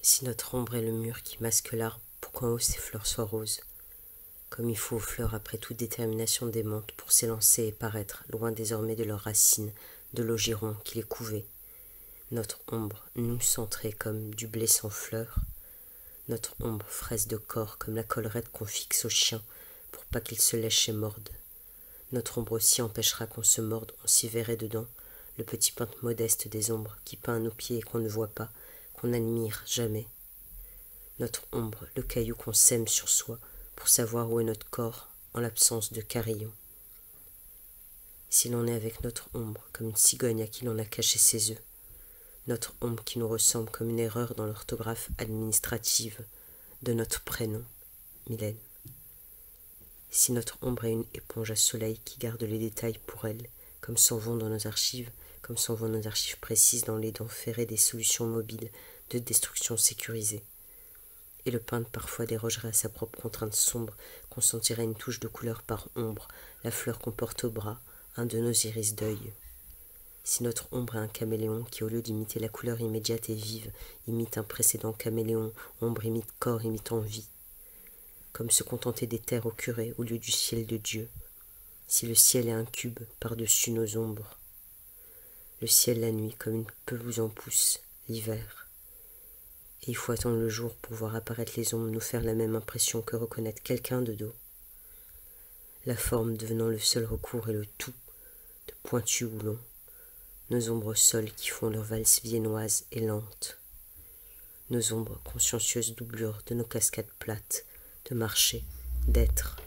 Si notre ombre est le mur qui masque l'arbre pour qu'en haut ses fleurs soient roses, comme il faut aux fleurs après toute détermination démente pour s'élancer et paraître, loin désormais de leurs racines, de l'ogiron qui les couvait, notre ombre, nous centrée comme du blé sans fleurs, notre ombre fraise de corps comme la collerette qu'on fixe au chien pour pas qu'il se lèche et morde. Notre ombre aussi empêchera qu'on se morde, on s'y verrait dedans, le petit peintre modeste des ombres qui peint à nos pieds et qu'on ne voit pas, qu'on n'admire jamais. Notre ombre, le caillou qu'on sème sur soi pour savoir où est notre corps en l'absence de carillon. Si l'on est avec notre ombre comme une cigogne à qui l'on a caché ses œufs, notre ombre qui nous ressemble comme une erreur dans l'orthographe administrative de notre prénom, Mylène. Si notre ombre est une éponge à soleil qui garde les détails pour elle, comme s'en vont dans nos archives, comme s'en vont nos archives précises dans les dents ferrées des solutions mobiles de destruction sécurisée. Et le peintre parfois dérogerait à sa propre contrainte sombre, qu'on sentirait une touche de couleur par ombre, la fleur qu'on porte au bras, un de nos iris d'œil. Si notre ombre est un caméléon qui, au lieu d'imiter la couleur immédiate et vive, imite un précédent caméléon, ombre imite corps imitant vie, comme se contenter des terres au curé au lieu du ciel de Dieu, si le ciel est un cube par-dessus nos ombres, le ciel la nuit comme une pelouse en pousse, l'hiver, et il faut attendre le jour pour voir apparaître les ombres nous faire la même impression que reconnaître quelqu'un de dos, la forme devenant le seul recours et le tout, de pointu ou long, nos ombres seules qui font leur valse viennoise et lente, nos ombres consciencieuses doublures de nos cascades plates, de marcher, d'être,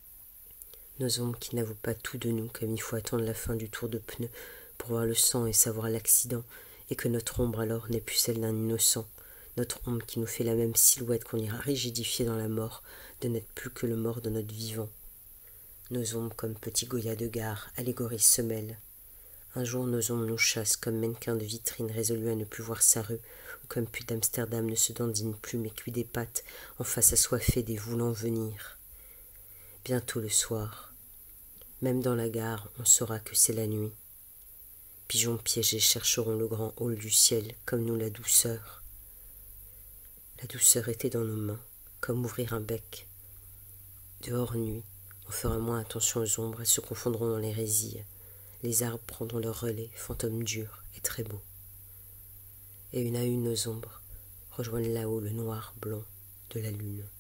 nos ombres qui n'avouent pas tout de nous comme il faut attendre la fin du tour de pneu pour voir le sang et savoir l'accident, et que notre ombre alors n'est plus celle d'un innocent, notre ombre qui nous fait la même silhouette qu'on ira rigidifier dans la mort, de n'être plus que le mort de notre vivant. Nos ombres comme petits goyas de gare, allégories semelles. Un jour nos ombres nous chassent comme mannequin de vitrine résolu à ne plus voir sa rue, ou comme pute d'Amsterdam ne se dandine plus mais cuit des pattes en face assoiffée des voulant venir. Bientôt le soir, même dans la gare, on saura que c'est la nuit. Pigeons piégés chercheront le grand hall du ciel, comme nous la douceur. La douceur était dans nos mains, comme ouvrir un bec. Dehors nuit, on fera moins attention aux ombres, elles se confondront dans les résilles. Les arbres prendront leur relais, fantômes durs et très beaux. Et une à une nos ombres rejoignent là-haut le noir blanc de la lune.